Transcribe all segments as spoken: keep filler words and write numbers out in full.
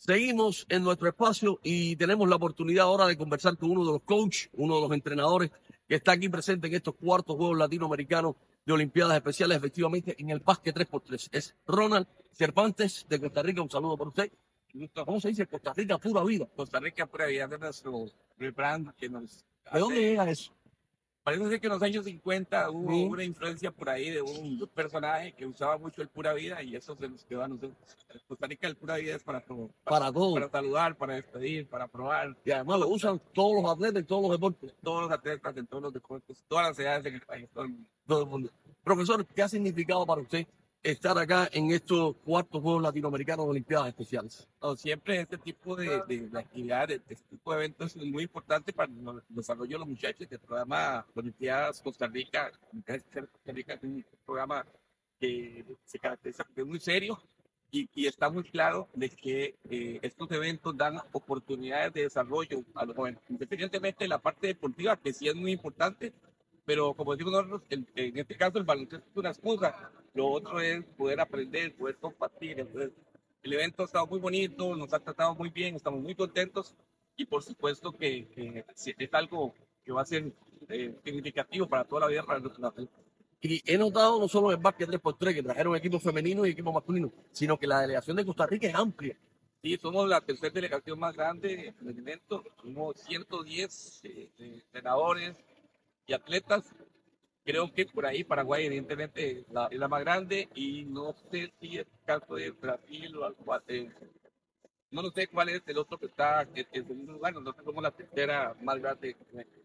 Seguimos en nuestro espacio y tenemos la oportunidad ahora de conversar con uno de los coaches, uno de los entrenadores que está aquí presente en estos cuartos Juegos Latinoamericanos de Olimpiadas Especiales, efectivamente en el básquet tres por tres. Es Ronald Cervantes de Costa Rica. Un saludo para usted. ¿Cómo se dice? Costa Rica pura vida. Costa Rica pura vida de nuestro rebrand que nos ¿De dónde llega eso? Parece ser que en los años cincuenta hubo Sí. una influencia por ahí de un personaje que usaba mucho el pura vida y eso se nos quedó a nosotros. Costa Rica el pura vida es para todo. Para todo. Para saludar, para despedir, para probar. Y además lo usan todos los atletas en todos los deportes. Todos los atletas en todos los deportes, todas las edades en el país, todo el mundo. Todo el mundo. Profesor, ¿qué ha significado para usted estar acá en estos cuartos Juegos Latinoamericanos de Olimpiadas Especiales? No, siempre este tipo de, de, de actividades, este tipo de eventos es muy importante para el desarrollo de los muchachos. El programa Olimpiadas Costa Rica, Costa Rica es un programa que se caracteriza porque es muy serio y, y está muy claro de que eh, estos eventos dan oportunidades de desarrollo a los jóvenes, independientemente de la parte deportiva, que sí es muy importante, pero como decimos nosotros, el, en este caso el baloncesto es una excusa, lo otro es poder aprender, poder compartir. Entonces, el evento ha estado muy bonito, nos ha tratado muy bien, estamos muy contentos y por supuesto que, que es algo que va a ser eh, significativo para toda la vida para nuestra gente. Y he notado no solo en el básquet tres por tres que trajeron equipos femeninos y equipos masculinos, sino que la delegación de Costa Rica es amplia. Sí, somos la tercera delegación más grande en el evento, somos ciento diez eh, entrenadores y atletas. Creo que por ahí Paraguay evidentemente la, es la más grande y no sé si es el caso de Brasil o algo así. No, no sé cuál es el otro que está en el segundo lugar, nosotros somos la tercera más grande.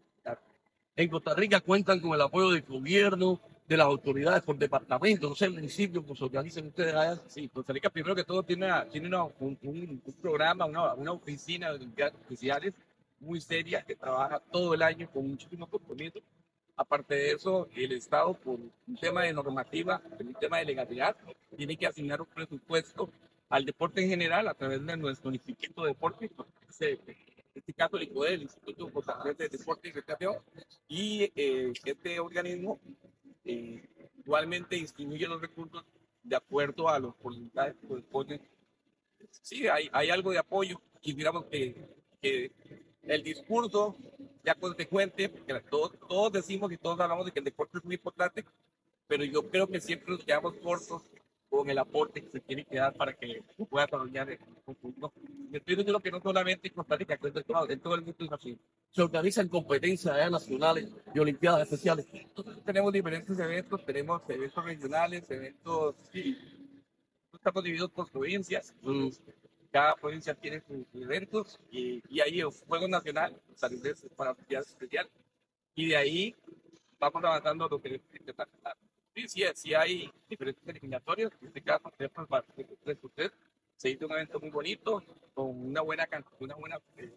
En Costa Rica cuentan con el apoyo del gobierno, de las autoridades por departamento, no sé, el municipio, pues organizan ustedes allá. Sí, Costa Rica primero que todo tiene, una, tiene una, un, un, un, programa, una, una oficina de olimpiadas especiales muy seria que trabaja todo el año con muchísimo compromiso. Aparte de eso, el Estado, por un tema de normativa, por un tema de legalidad, tiene que asignar un presupuesto al deporte en general a través de nuestro Instituto de Deporte, en este caso el ICODE, el Instituto de Deporte y Recreación, y eh, este organismo eh, igualmente distribuye los recursos de acuerdo a los porcentajes que corresponden. Sí, hay, hay algo de apoyo, y digamos que, que el discurso ya consecuente, porque todos, todos decimos y todos hablamos de que el deporte es muy importante, pero yo creo que siempre nos quedamos cortos con el aporte que se tiene que dar para que se pueda desarrollar el conjunto. Me estoy diciendo que no solamente en Costa Rica, en todo el mundo es así. Se organizan competencias allá nacionales y olimpiadas especiales. Nosotros tenemos diferentes eventos, tenemos eventos regionales, eventos, sí, estamos divididos por provincias. Mm. Cada provincia tiene sus eventos y, y ahí el Juego Nacional, para actividades especiales. Y de ahí vamos avanzando a lo que es internacional. Sí, sí, sí hay diferentes eliminatorias. En este caso, tres por tres, se hizo un evento muy bonito, con una buena, una buena eh,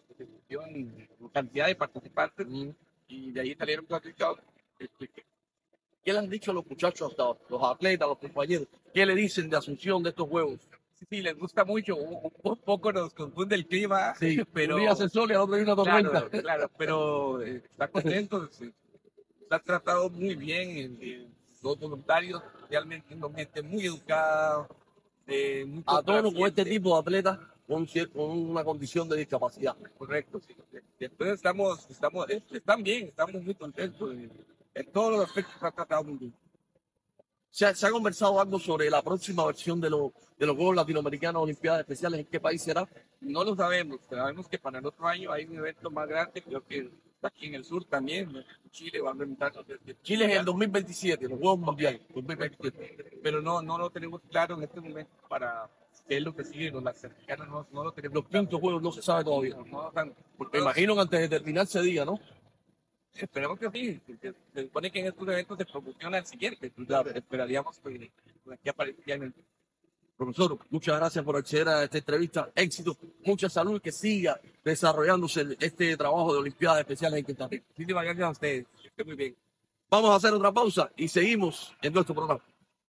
cantidad de participantes. Mm. Y de ahí salieron clasificados. ¿Qué le han dicho a los muchachos hasta ahora, los atletas, los compañeros? ¿Qué le dicen de Asunción de estos juegos? Sí, sí, les gusta mucho. Un, un poco nos confunde el clima, sí, pero... Un día hace sol y al otro hay una tormenta. Claro, claro, pero eh, está contento. Se, se ha tratado muy bien. Eh, los voluntarios realmente son gente muy educada. Eh, muy a todos con este tipo de atletas con, con una condición de discapacidad. Correcto, sí. Entonces estamos, estamos, están bien, estamos muy contentos. En todos los aspectos se ha tratado muy bien. ¿Se ha, ¿Se ha conversado algo sobre la próxima versión de, lo, de los Juegos Latinoamericanos Olimpiadas Especiales? ¿En qué país será? No lo sabemos. Sabemos que para el otro año hay un evento más grande, creo que aquí en el sur también. Chile va a presentar. Chile es en el dos mil veintisiete, los Juegos Mundiales. dos mil veintisiete. Pero no, no lo tenemos claro en este momento para qué es lo que sigue. Los latinoamericanos no, no lo tenemos. Los quintos juegos no se sabe todavía. No, no, no, porque me imagino que antes de terminar ese día, ¿no? Esperemos que sí. Se supone que en estos eventos se promociona el siguiente. Claro. Esperaríamos que aquí aparezca en el... Profesor, muchas gracias por acceder a esta entrevista. Éxito, mucha salud y que siga desarrollándose este trabajo de Olimpiadas Especiales en Costa Rica. Muchísimas gracias a ustedes. Esté muy bien. Vamos a hacer otra pausa y seguimos en nuestro programa.